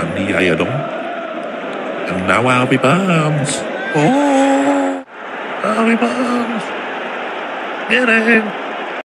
and the iodine. And now Harvey Barnes. Oh, Harvey Barnes. Get in.